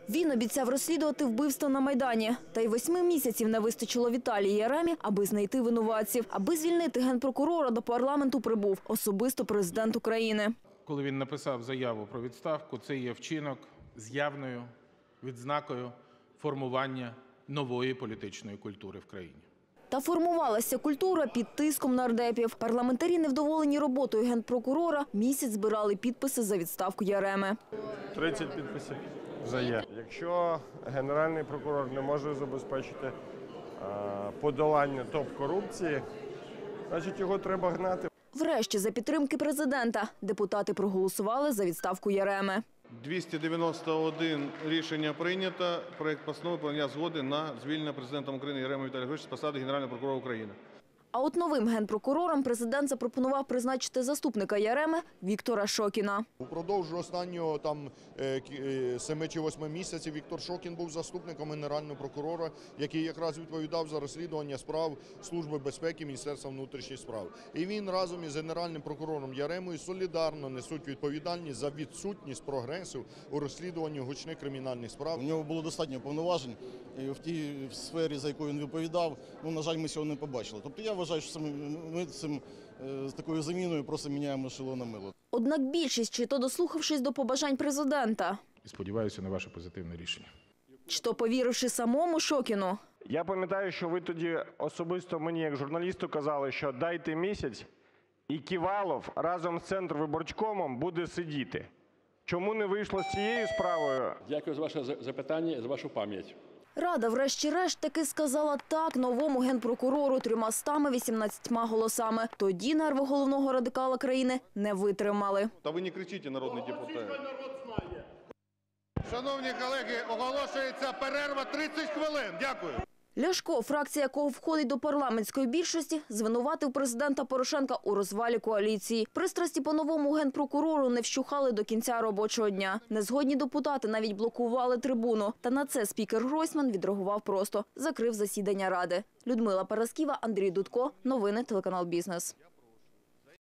Він обіцяв розслідувати вбивство на Майдані. Та й 8 місяців не вистачило Віталію Яремі, аби знайти винуватців. Аби звільнити генпрокурора, до парламенту прибув особисто президент України. Коли він написав заяву про відставку, це є вчинок з явною відзнакою формування нової політичної культури в країні. Та формувалася культура під тиском нардепів. Парламентарі, невдоволені роботою генпрокурора, місяць збирали підписи за відставку Яреми. 30 підписів за «є». Якщо Генеральний прокурор не може забезпечити подолання топ-корупції, значить його треба гнати. Врешті, за підтримки президента, депутати проголосували за відставку Яреми. 291 рішення прийнято. Проект постанови про надання згоди на звільнення президентом України Яреми Віталія Григоровича з посади Генерального прокурора України. А от новим генпрокурором президент запропонував призначити заступника Яреми Віктора Шокіна. Упродовж останнього 7 чи 8 місяців Віктор Шокін був заступником Генерального прокурора, який якраз відповідав за розслідування справ Служби безпеки Міністерства внутрішніх справ. І він разом із Генеральним прокурором Яремою солідарно несуть відповідальність за відсутність прогресу у розслідуванні гучних кримінальних справ. У нього було достатньо повноважень, і в тій сфері, за якою він відповідав, на жаль, ми цього не побачили. Тобто я вважаю, що ми з такою заміною просто міняємо шило на мило. Однак більшість, чи то дослухавшись до побажань президента, І сподіваюся на ваше позитивне рішення. чи то повіривши самому Шокіну. Я пам'ятаю, що ви тоді особисто мені, як журналісту, казали, що дайте місяць, і Ківалов разом з Центрвиборчкомом буде сидіти. Чому не вийшло з цією справою? Дякую за ваше запитання і за вашу пам'ять. Рада врешті-решт таки сказала так новому генпрокурору 318 голосами. Тоді нерви головного радикала країни не витримали. Та ви не кричіть, народний депутат. Шановні колеги, оголошується перерва 30 хвилин. Дякую. Ляшко, фракція якого входить до парламентської більшості, звинуватив президента Порошенка у розвалі коаліції. Пристрасті по новому генпрокурору не вщухали до кінця робочого дня. Незгодні депутати навіть блокували трибуну. Та на це спікер Гройсман відреагував просто – закрив засідання Ради. Людмила Параскева, Андрій Дудко. Новини телеканал «Бізнес».